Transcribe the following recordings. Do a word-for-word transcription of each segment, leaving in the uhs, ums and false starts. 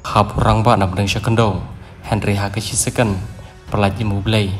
hap orang ba nak deng syakendo Henry Hakashi second pelaj mu blay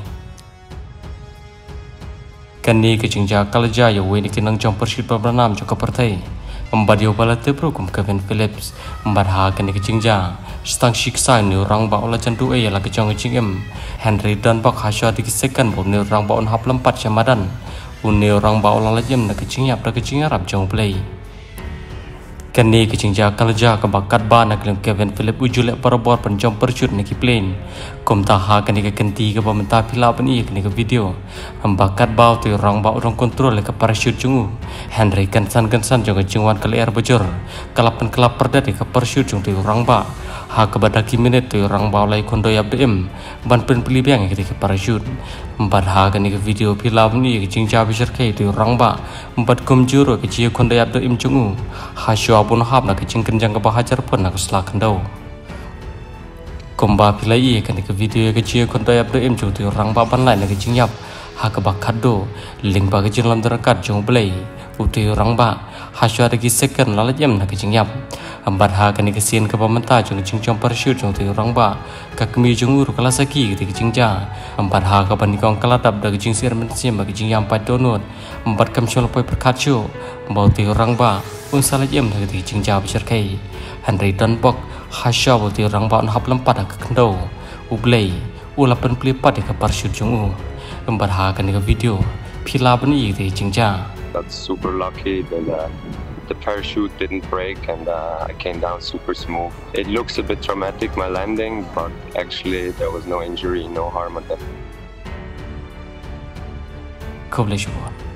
kani ke jingja kalja ya we ni kinang jong persit pranam jo kapartai embat yo bala te pro kum Kevin Phillips embat ha kani ke jingja stang shiksa ni orang ba ola chandu e la ke jong jingem Henry dan bak hasya di second bo ni orang ba on hap lempat syamadan uni orang ba ola lajem na ke jingyap da ke jingarap jong blay kani ke jingja kalja ke bakat ba nak Kevin Phillips ujule parabor penjom percut ni ki plane kum ta ha kani ke kenti ke pementa pila pani kani ke video ambakat ba tu orang ba orang kontrol ke parachute jungu Henry kansan kansan jong jingwan kali air bojor kalapan kelap perda ke parachute jong tu orang ba ha ke badaki minit tu orang ba lai kondo yab dem ban pen peli bang ke ke parachute empat ha kani ke video pila pani ke jingja bisar ke tu orang ba empat kum juro ke ji kondo yab dem jungu ha syo pun hap nak kecing kenjang ke bahajar pun nak selak kendau komba pilai kan ke video ke cie konta yap de em jong tu orang ba ban lai nak kecing yap ha ke bakat do link ba kecing lam terakat jong play uti orang ba ha sya de second la jem nak kecing yap ambat ha kan ke sien ke pamenta jong kecing jong parachute jong tu orang ba ka kemi jong ur kala saki ke kecing ja ambat ha ka ban kong kala dap da kecing sir men sim ba kecing yam pat donut ambat kam chol poi perkat chu bau tu orang ba un salah jem nak kecing ja besar kai Henry dan bok hasya bau tu orang ba on hap lempat ke kendo ublay ulapan pelipat ke parachute jong u ambat ha kan ke video pila bani ke kecing ja. That's super lucky that uh, the parachute didn't break and uh, I came down super smooth. It looks a bit traumatic, my landing, but actually there was no injury, no harm at that. Kau boleh cuba.